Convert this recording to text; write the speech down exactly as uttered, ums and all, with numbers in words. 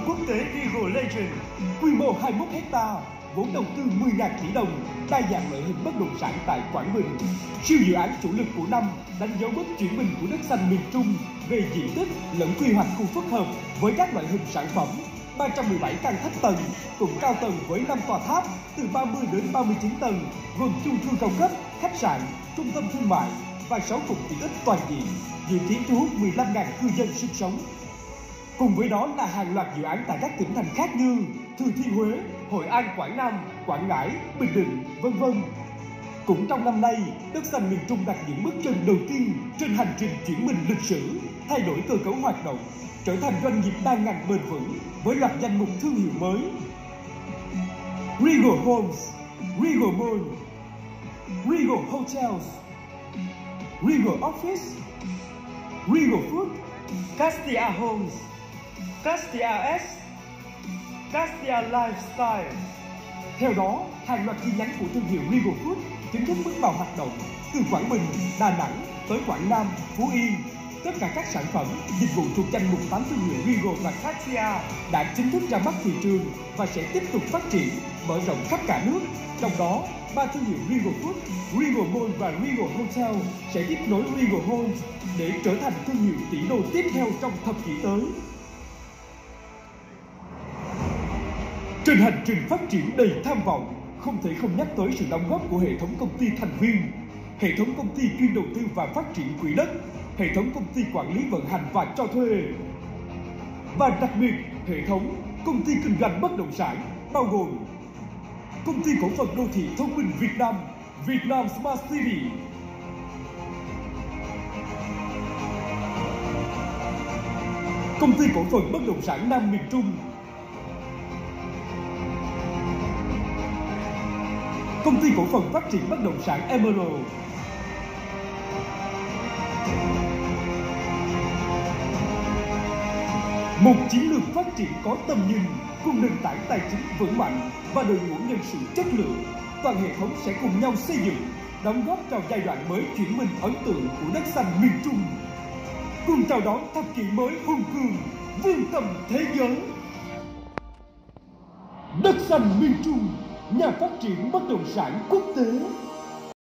quốc tế Regal Legend, quy mô hai mươi mốt héc ta, vốn đầu tư mười nghìn tỷ đồng, đa dạng loại hình bất động sản tại Quảng Bình. Siêu dự án chủ lực của năm đánh dấu bước chuyển mình của đất xanh miền Trung về diện tích lẫn quy hoạch khu phức hợp với các loại hình sản phẩm. ba trăm mười bảy căn thấp tầng, cùng cao tầng với năm tòa tháp từ ba mươi đến ba mươi chín tầng, gồm chung cư cao cấp, khách sạn, trung tâm thương mại và sáu cụm tiện ích toàn diện, dự kiến thu hút mười lăm nghìn cư dân sinh sống. Cùng với đó là hàng loạt dự án tại các tỉnh thành khác như Thừa Thiên Huế, Hội An, Quảng Nam, Quảng Ngãi, Bình Định, vân vân. Cũng trong năm nay, đất xanh miền Trung đặt những bước chân đầu tiên trên hành trình chuyển mình lịch sử, thay đổi cơ cấu hoạt động, trở thành doanh nghiệp đa ngành bền vững với loạt danh mục thương hiệu mới. Regal Homes, Regal Mall, Regal Hotels, Regal Office, Regal Food, Castia Homes, Castia S, Castia Lifestyle. Theo đó, hàng loạt chi nhánh của thương hiệu Regal Food chính thức bước vào hoạt động từ Quảng Bình, Đà Nẵng tới Quảng Nam, Phú Yên. Tất cả các sản phẩm, dịch vụ thuộc danh mục tám thương hiệu Regal và Castia đã chính thức ra mắt thị trường và sẽ tiếp tục phát triển, mở rộng khắp cả nước. Trong đó, ba thương hiệu Regal Food, Regal Mall và Regal Hotel sẽ tiếp nối Regal Homes để trở thành thương hiệu tỷ đô tiếp theo trong thập kỷ tới. Trên hành trình phát triển đầy tham vọng, không thể không nhắc tới sự đóng góp của hệ thống công ty thành viên, hệ thống công ty chuyên đầu tư và phát triển quỹ đất, hệ thống công ty quản lý vận hành và cho thuê, và đặc biệt hệ thống công ty kinh doanh bất động sản bao gồm Công ty cổ phần đô thị thông minh Việt Nam, Việt Nam Smart City, Công ty cổ phần bất động sản Nam miền Trung, Công ty cổ phần phát triển bất động sản Emerald, một chiến lược phát triển có tầm nhìn cùng nền tảng tài chính vững mạnh và đội ngũ nhân sự chất lượng. Toàn hệ thống sẽ cùng nhau xây dựng, đóng góp vào giai đoạn mới chuyển mình ấn tượng của đất xanh miền Trung, cùng chào đón thập kỷ mới hùng cường vươn tầm thế giới. Đất xanh miền Trung, nhà phát triển bất động sản quốc tế.